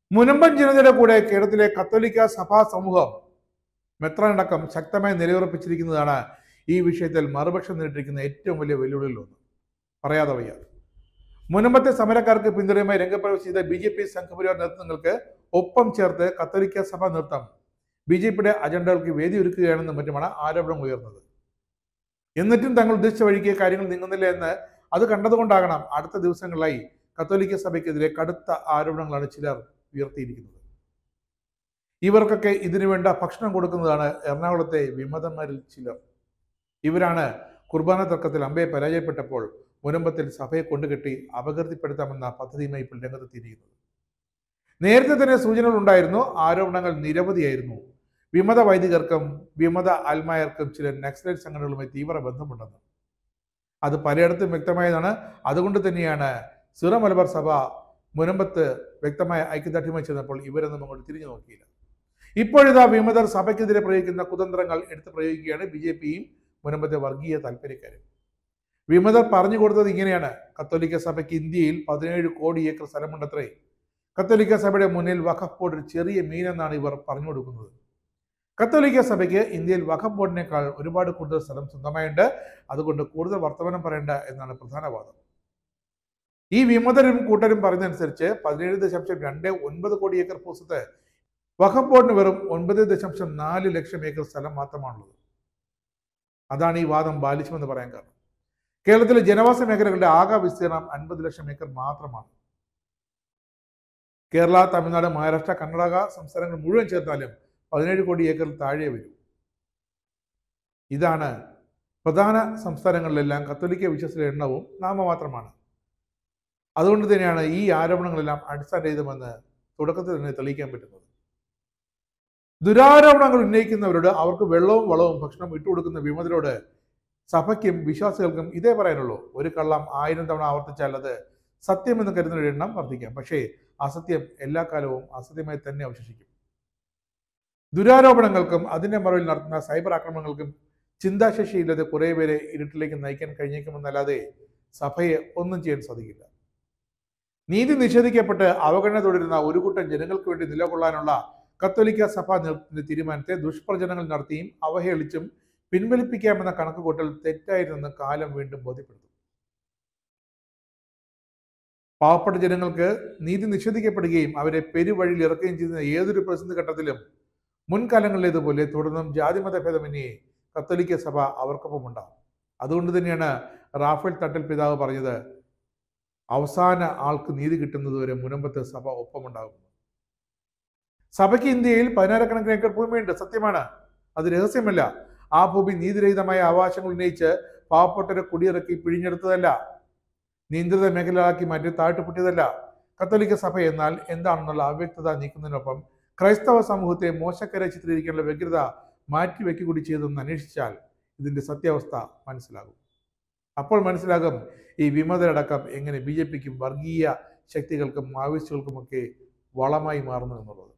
മുനമ്പൻ ജനതയുടെ കൂടെ കേരളത്തിലെ കത്തോലിക്ക സഭാ സമൂഹം മെത്രാനടക്കം ശക്തമായി നിലയുറപ്പിച്ചിരിക്കുന്നതാണ് ഈ വിഷയത്തിൽ മറുപക്ഷം നേരിട്ടിരിക്കുന്ന ഏറ്റവും വലിയ വെല്ലുവിളികളൊന്ന്. പറയാതെ വയ്യ. മുനമ്പത്തെ സമരക്കാർക്ക് പിന്തുണയുമായി രംഗപ്രവേശിച്ച BJP സംഘപരിവാർ നേതൃത്വങ്ങൾക്ക് ഒപ്പം ചേർത്ത് കത്തോലിക്ക സഭ നേതൃത്വം BJPയുടെ അജണ്ടകൾക്ക് വേദി ഒരുക്കുകയാണെന്നും മറ്റുമാണ് ആരോപണം ഉയർന്നത്. എന്നിട്ടും തങ്ങൾ ഉദ്ദേശിച്ച വഴിക്ക് കാര്യങ്ങൾ നീങ്ങുന്നില്ല എന്ന് അത് കണ്ടതുകൊണ്ടാകണം അടുത്ത ദിവസങ്ങളിലായി കത്തോലിക്ക സഭയ്ക്കെതിരെ കടുത്ത ആരോപണങ്ങളാണ് ചിലർ ഉയർത്തിയിരിക്കുന്നത്. ഇവർക്കൊക്കെ ഇതിനു വേണ്ട ഭക്ഷണം കൊടുക്കുന്നതാണ് എറണാകുളത്തെ വിമതന്മാരിൽ ചിലർ. ഇവരാണ് കുർബാന തർക്കത്തിൽ അമ്പയെ പരാജയപ്പെട്ടപ്പോൾ മുനമ്പത്തിൽ സഭയെ കൊണ്ടുകെട്ടി അപകീർത്തിപ്പെടുത്താമെന്ന പദ്ധതിയുമായി ഇപ്പോൾ രംഗത്തെത്തിയിരിക്കുന്നത്. നേരത്തെ തന്നെ സൂചനകൾ ഉണ്ടായിരുന്നു. ആരോപണങ്ങൾ നിരവധിയായിരുന്നു. വിമത വൈദികർക്കും വിമത ആത്മായർക്കും ചില നക്സലൈറ്റ് സംഘടനകളുമായി തീവ്ര ബന്ധമുണ്ടെന്ന് അത് പലയിടത്തും വ്യക്തമായതാണ്. അതുകൊണ്ട് തന്നെയാണ് സിറോ മലബാർ സഭ മുനമ്പത്ത് വ്യക്തമായ ഐക്യദാർഢ്യമായി ചേർന്നപ്പോൾ ഇവരൊന്നും അങ്ങോട്ട് തിരിഞ്ഞു നോക്കിയില്ല. ഇപ്പോഴിതാ വിമതർ സഭയ്ക്കെതിരെ പ്രയോഗിക്കുന്ന കുതന്ത്രങ്ങൾ എടുത്ത് പ്രയോഗിക്കുകയാണ് BJPയും മുനമ്പത്തെ വർഗീയ താല്പര്യക്കാരും. വിമതർ പറഞ്ഞു കൊടുത്തത് ഇങ്ങനെയാണ്: കത്തോലിക്ക സഭയ്ക്ക് ഇന്ത്യയിൽ 17 കോടി ഏക്കർ സ്ഥലമുണ്ടത്രേ. കത്തോലിക്ക സഭയുടെ മുന്നിൽ വഖഫ് ബോർഡ് ഒരു ചെറിയ മീനെന്നാണ് ഇവർ പറഞ്ഞു കൊടുക്കുന്നത്. കത്തോലിക്ക സഭയ്ക്ക് ഇന്ത്യയിൽ വഖഫ് ബോർഡിനേക്കാൾ ഒരുപാട് കൂടുതൽ സ്ഥലം സ്വന്തമായുണ്ട്. അതുകൊണ്ട് കൂടുതൽ വർത്തമാനം പറയേണ്ട എന്നാണ് പ്രധാന വാദം. ഈ വിമതരും കൂട്ടരും പറയുന്നതനുസരിച്ച് 17.29 കോടി ഏക്കർ ഭൂസ്ഥലത്ത് വഖഫ് ബോർഡിന് വെറും 9.4 ലക്ഷം ഏക്കർ സ്ഥലം മാത്രമാണുള്ളത്. അതാണ് ഈ വാദം ബാലിശമെന്ന് പറയാൻ കാരണം. കേരളത്തിലെ ജനവാസ മേഖലകളുടെ ആകെ വിസ്തീർണം 50 ലക്ഷം ഏക്കർ മാത്രമാണ്. കേരള, തമിഴ്നാട്, മഹാരാഷ്ട്ര, കർണാടക സംസ്ഥാനങ്ങൾ മുഴുവൻ ചേർത്താലും 17 കോടി ഏക്കറിൽ താഴെ വരും. ഇതാണ് പ്രധാന സംസ്ഥാനങ്ങളിലെല്ലാം കത്തോലിക്ക വിശ്വാസികളുടെ എണ്ണവും നാമമാത്രമാണ്. അതുകൊണ്ട് തന്നെയാണ് ഈ ആരോപണങ്ങളെല്ലാം അടിസ്ഥാനരഹിതമെന്ന് തുടക്കത്തിൽ തന്നെ തെളിയിക്കാൻ പറ്റുന്നത്. ദുരാരോപണങ്ങൾ ഉന്നയിക്കുന്നവരോട് അവർക്ക് വെള്ളവും വളവും ഭക്ഷണം ഇട്ടുകൊടുക്കുന്ന വിമതരോട് സഭയ്ക്കും വിശ്വാസികൾക്കും ഇതേ പറയാനുള്ളൂ: ഒരു കള്ളം 1000 തവണ ആവർത്തിച്ചാൽ അത് സത്യമെന്ന് കരുതുന്നവരുടെ എണ്ണം വർദ്ധിക്കാം. പക്ഷേ അസത്യം എല്ലാ കാലവും അസത്യമായി തന്നെ അവശേഷിക്കും. ദുരാരോപണങ്ങൾക്കും അതിന്റെ മറവിൽ നടത്തുന്ന സൈബർ ആക്രമണങ്ങൾക്കും ചിന്താശേഷിയില്ലാതെ കുറേ പേരെ ഇരുട്ടിലേക്ക് നയിക്കാൻ കഴിഞ്ഞേക്കുമെന്നല്ലാതെ സഭയെ ഒന്നും ചെയ്യാൻ സാധിക്കില്ല. നീതി നിഷേധിക്കപ്പെട്ട് അവഗണന തുടരുന്ന ഒരു കൂട്ടം ജനങ്ങൾക്ക് വേണ്ടി നിലകൊള്ളാനുള്ള കത്തോലിക്ക സഭാ നേതൃത്വത്തിന്റെ തീരുമാനത്തെ ദുഷ്പ്രചരണങ്ങൾ നടത്തിയും അവഹേളിച്ചും പിൻവലിപ്പിക്കാമെന്ന കണക്കുകൂട്ടൽ തെറ്റായിരുന്നെന്ന് കാലം വീണ്ടും ബോധ്യപ്പെടുത്തും. പാവപ്പെട്ട ജനങ്ങൾക്ക് നീതി നിഷേധിക്കപ്പെടുകയും അവരെ പെരുവഴിയിൽ ഇറക്കുകയും ചെയ്യുന്ന ഏതൊരു പ്രതിസന്ധി ഘട്ടത്തിലും മുൻകാലങ്ങളിലേതുപോലെ തുടർന്നും ജാതിമത ഭേദമന്യേ കത്തോലിക്ക സഭ അവർക്കൊപ്പം ഉണ്ടാകും. അതുകൊണ്ട് തന്നെയാണ് റാഫേൽ തട്ടൽ പിതാവ് പറഞ്ഞത്, അവസാന ആൾക്ക് നീതി കിട്ടുന്നതുവരെ മുനമ്പത്ത് സഭ ഒപ്പമുണ്ടാകുന്നു. സഭയ്ക്ക് ഇന്ത്യയിൽ 16 ഏക്കർ ഭൂമിയുണ്ട്, സത്യമാണ്. അത് രഹസ്യമല്ല. ആ ഭൂമി നീതിരഹിതമായ അവകാശങ്ങൾ ഉന്നയിച്ച് പാവപ്പെട്ടവരെ കുടിയിറക്കി പിഴിഞ്ഞെടുത്തതല്ല, നിയന്ത്രിത മേഖലകളാക്കി മാറ്റി താഴ്ത്തിപ്പൊട്ടിയതല്ല. കത്തോലിക്ക സഭ എന്നാൽ എന്താണെന്നുള്ള അവ്യക്തത നീക്കുന്നതിനൊപ്പം ക്രൈസ്തവ സമൂഹത്തെ മോശക്കരെ ചിത്രീകരിക്കാനുള്ള വ്യഗ്രത മാറ്റിവെക്കുക കൂടി ചെയ്തെന്ന് അന്വേഷിച്ചാൽ ഇതിന്റെ സത്യാവസ്ഥ മനസ്സിലാകും. അപ്പോൾ മനസ്സിലാകും ഈ വിമതരടക്കം എങ്ങനെ BJPക്കും വർഗീയ ശക്തികൾക്കും മാവോയിസ്റ്റുകൾക്കുമൊക്കെ വളമായി മാറുന്നു എന്നുള്ളത്.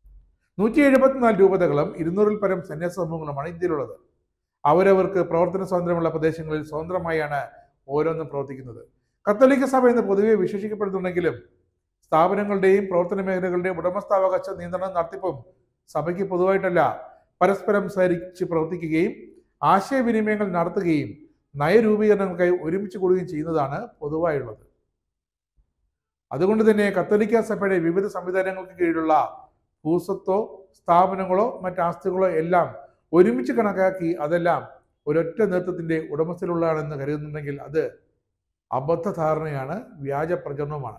174 രൂപതകളും 200-ൽ പരം സന്യാസ സമൂഹങ്ങളുമാണ് ഇന്ത്യയിലുള്ളത്. അവരവർക്ക് പ്രവർത്തന സ്വാതന്ത്ര്യമുള്ള പ്രദേശങ്ങളിൽ സ്വതന്ത്രമായാണ് ഓരോന്നും പ്രവർത്തിക്കുന്നത്. കത്തോലിക്ക സഭ എന്ന് പൊതുവെ വിശേഷിക്കപ്പെടുന്നുണ്ടെങ്കിലും സ്ഥാപനങ്ങളുടെയും പ്രവർത്തന മേഖലകളുടെയും ഉടമസ്ഥാവകാശ നിയന്ത്രണം നടത്തിപ്പും സഭയ്ക്ക് പൊതുവായിട്ടല്ല. പരസ്പരം സഹകരിച്ച് പ്രവർത്തിക്കുകയും ആശയവിനിമയങ്ങൾ നടത്തുകയും നയരൂപീകരണങ്ങൾക്കായി ഒരുമിച്ച് കൂടുകയും ചെയ്യുന്നതാണ് പൊതുവായുള്ളത്. അതുകൊണ്ട് തന്നെ കത്തോലിക്ക സഭയുടെ വിവിധ സംവിധാനങ്ങൾക്ക് കീഴിലുള്ള ഭൂസ്വത്തോ സ്ഥാപനങ്ങളോ മറ്റാസ്തികളോ എല്ലാം ഒരുമിച്ച് കണക്കാക്കി അതെല്ലാം ഒരൊറ്റ നേതൃത്വത്തിന്റെ ഉടമസ്ഥയിലുള്ളതാണെന്ന് കരുതുന്നുണ്ടെങ്കിൽ അത് അബദ്ധധാരണയാണ്, വ്യാജ പ്രചരണവുമാണ്.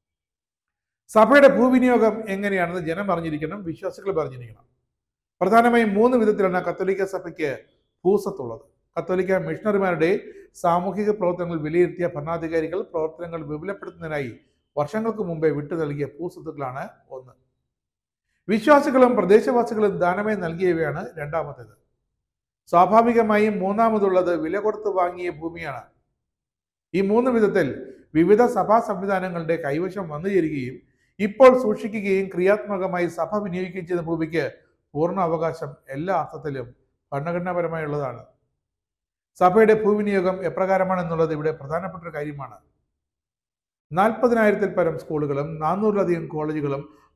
സഭയുടെ ഭൂവിനിയോഗം എങ്ങനെയാണെന്ന് ജനം അറിഞ്ഞിരിക്കണം, വിശ്വാസികൾ അറിഞ്ഞിരിക്കണം. പ്രധാനമായും 3 വിധത്തിലാണ് കത്തോലിക്ക സഭയ്ക്ക് ഭൂസ്വത്തുള്ളത്. കത്തോലിക്ക മിഷണറിമാരുടെ സാമൂഹിക പ്രവർത്തനങ്ങൾ വിലയിരുത്തിയ ഭരണാധികാരികൾ പ്രവർത്തനങ്ങൾ വിപുലപ്പെടുത്തുന്നതിനായി വർഷങ്ങൾക്ക് മുമ്പേ വിട്ടു നൽകിയ ഭൂസ്വത്തുക്കളാണ് ഒന്ന്. വിശ്വാസികളും പ്രദേശവാസികളും ദാനമായി നൽകിയവയാണ് രണ്ടാമത്തേത്. സ്വാഭാവികമായും മൂന്നാമതുള്ളത് വില കൊടുത്ത് വാങ്ങിയ ഭൂമിയാണ്. ഈ 3 വിധത്തിൽ വിവിധ സഭാ സംവിധാനങ്ങളുടെ കൈവശം വന്നു ചേരുകയും ഇപ്പോൾ സൂക്ഷിക്കുകയും ക്രിയാത്മകമായി സഭ വിനിയോഗിക്കുകയും ചെയ്യുന്ന ഭൂമിക്ക് പൂർണ്ണ അവകാശം എല്ലാ അർത്ഥത്തിലും ഭരണഘടനാപരമായുള്ളതാണ്. സഭയുടെ ഭൂവിനിയോഗം എപ്രകാരമാണെന്നുള്ളത് ഇവിടെ പ്രധാനപ്പെട്ട ഒരു കാര്യമാണ്. 40,000-ൽ പരം സ്കൂളുകളും 400-ലധികം കോളേജുകളും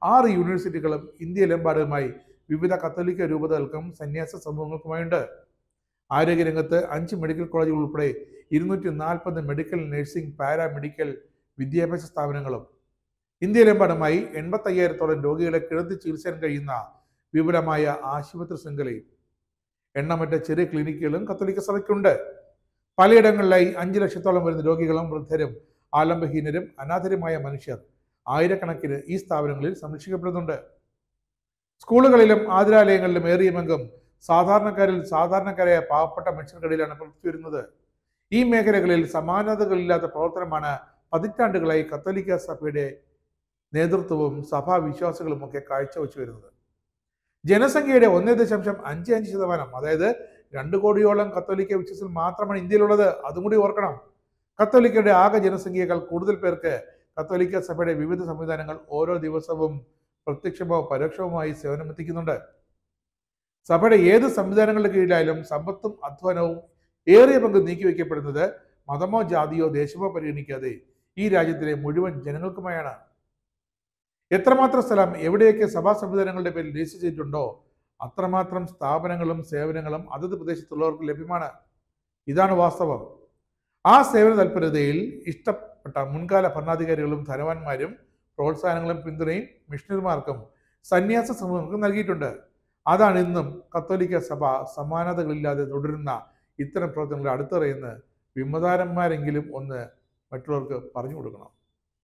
6 യൂണിവേഴ്സിറ്റികളും ഇന്ത്യയിലെമ്പാടുമായി വിവിധ കത്തോലിക്ക രൂപതകൾക്കും സന്യാസ സമൂഹങ്ങൾക്കുമായുണ്ട്. ആരോഗ്യരംഗത്ത് 5 മെഡിക്കൽ കോളേജുകൾ ഉൾപ്പെടെ 240 മെഡിക്കൽ, നഴ്സിംഗ്, പാരാമെഡിക്കൽ വിദ്യാഭ്യാസ സ്ഥാപനങ്ങളും ഇന്ത്യയിലെമ്പാടുമായി 85,000-ഓളം രോഗികളെ കിടത്തി ചികിത്സിക്കാൻ കഴിയുന്ന വിപുലമായ ആശുപത്രി ശൃംഖലയും എണ്ണമറ്റ ചെറിയ ക്ലിനിക്കുകളും കത്തോലിക്ക സഭയ്ക്കുണ്ട്. പലയിടങ്ങളിലായി 5 ലക്ഷത്തോളം വരുന്ന രോഗികളും വൃദ്ധരും ആലംബഹീനരും അനാഥരുമായ മനുഷ്യർ ആയിരക്കണക്കിന് ഈ സ്ഥാപനങ്ങളിൽ സംരക്ഷിക്കപ്പെടുന്നുണ്ട്. സ്കൂളുകളിലും ആതുരാലയങ്ങളിലും ഏറിയ പങ്കും സാധാരണക്കാരായ പാവപ്പെട്ട മനുഷ്യർക്കിടയിലാണ് പ്രവർത്തിച്ചു വരുന്നത്. ഈ മേഖലകളിൽ സമാനതകളില്ലാത്ത പ്രവർത്തനമാണ് പതിറ്റാണ്ടുകളായി കത്തോലിക്ക സഭയുടെ നേതൃത്വവും സഭാവിശ്വാസികളും ഒക്കെ കാഴ്ചവെച്ചു വരുന്നത്. ജനസംഖ്യയുടെ 1.55%, അതായത് 2 കോടിയോളം കത്തോലിക്ക വിശ്വാസികൾ മാത്രമാണ് ഇന്ത്യയിലുള്ളത്. അതും കൂടി ഓർക്കണം. കത്തോലിക്കയുടെ ആകെ ജനസംഖ്യയേക്കാൾ കൂടുതൽ പേർക്ക് കത്തോലിക്ക സഭയുടെ വിവിധ സംവിധാനങ്ങൾ ഓരോ ദിവസവും പ്രത്യക്ഷമോ പരോക്ഷവുമായി സേവനമെത്തിക്കുന്നുണ്ട്. സഭയുടെ ഏത് സംവിധാനങ്ങളുടെ കീഴിലായാലും സമ്പത്തും അധ്വാനവും ഏറിയ പങ്ക് നീക്കിവെക്കപ്പെടുന്നത് മതമോ ജാതിയോ ദേശമോ പരിഗണിക്കാതെ ഈ രാജ്യത്തിലെ മുഴുവൻ ജനങ്ങൾക്കുമായാണ്. എത്രമാത്രം സ്ഥലം എവിടെയൊക്കെ സഭാ സംവിധാനങ്ങളുടെ പേരിൽ രജിസ്റ്റർ ചെയ്തിട്ടുണ്ടോ അത്രമാത്രം സ്ഥാപനങ്ങളും സേവനങ്ങളും അതത് പ്രദേശത്തുള്ളവർക്ക് ലഭ്യമാണ്. ഇതാണ് വാസ്തവം. ആ സേവന തൽപരതയിൽ ഇഷ്ടപ്പെട്ട മുൻകാല ഭരണാധികാരികളും ധനവാന്മാരും പ്രോത്സാഹനങ്ങളും പിന്തുണയും മിഷണറിമാർക്കും സന്യാസ സമൂഹങ്ങൾക്കും നൽകിയിട്ടുണ്ട്. അതാണ് ഇന്നും കത്തോലിക്ക സഭ സമാനതകളില്ലാതെ തുടരുന്ന ഇത്തരം പ്രവർത്തനങ്ങളുടെ അടിത്തറയെന്ന് വിമതാരന്മാരെങ്കിലും ഒന്ന് മറ്റുള്ളവർക്ക് പറഞ്ഞു കൊടുക്കണം.